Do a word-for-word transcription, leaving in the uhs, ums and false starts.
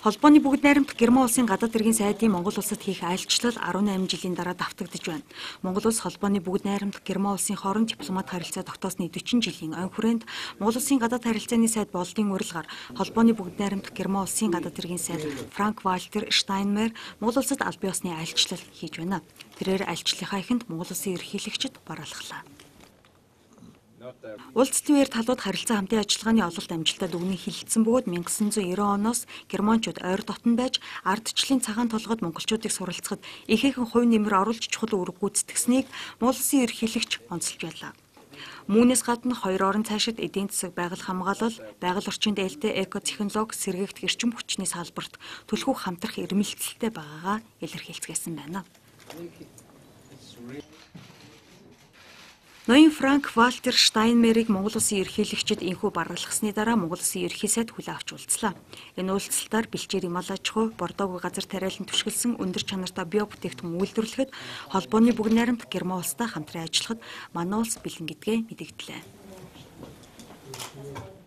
Холбооны бүгд найрамдах Герман улсын гадаад иргэн сайдын Монгол улсад хийх айлчлал арван найман жилийн дараа давтагдж байна. Монгол улс холбооны бүгд найрамдах Герман улсын хооронд дипломат харилцаа тогтоосны дөчин жилийн өн хүрээнд Монгол улсын гадаад харилцааны сайд болдын урилгаар холбооны бүгд найрамдах Герман улсын гадаад иргэн сайд Франк Вальтер Штайнмайер Монгол улсад аль бие усны айлчлал хийж байна. Тэрээр айлчлалынхаа эхэнд Монгол улсын ерөнхийлөгчд бaraалгалаа. Улсын үеэр талууд харилцаа хамтын ажиллагааны ололт амжилтад өгнө хэлэлцсэн бөгөөд мянга гэсэн зуун найман оноос германчууд ойр дотн байж ардчлалын цагаан толгойд монголчуудыг суралцахад ихээхэн хувь нэмэр оруулж чухал үүрэг гүйцэтгэснийг Монгол улсын ерөнхийлөгч онцолж байлаа. Үүнээс гадна хоёр орон цаашид эдийн засаг байгаль хамгаалал, байгаль орчинд ээлтэй экотехнологи сэргээгдэх эрчим хүчний салбарт түлхүүх хамтрах эрмэлзэлтэй байгаагаа илэрхийлцгээсэн байна. Ноён Франк Вальтер Штайнмайерыг Монгол улсын ерөнхийлөгчид инхүү бaraалгасны дараа Монгол улсын ерөнхий сайд хүлээн авч уулзлаа. Энэ уулзалтаар бэлчээр им аж ахуй, Бордоогүй газар тариалан түшгэлсэн өндөр чанартай био бүтээгдэхүүн үйлдвэрлэхэд холбооны бүгд найрамдах Герман улстай хамтран ажиллахад манай улс бэлэн гэдгээ мэдэгдлээ.